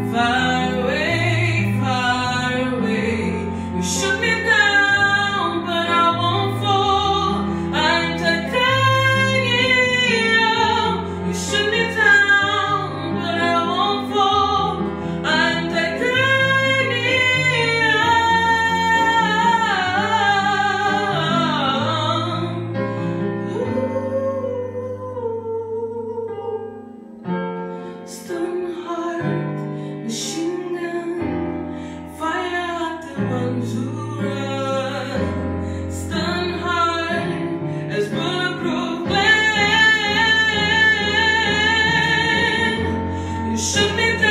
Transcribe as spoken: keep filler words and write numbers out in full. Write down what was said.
far away, far away. You shoot me down, but I won't fall. I'm titanium. You shoot me down, but I won't fall. I'm titanium. Stone heart, machine gun, fire at the ones who run. Stone heart as bulletproof glass. You shoot me down.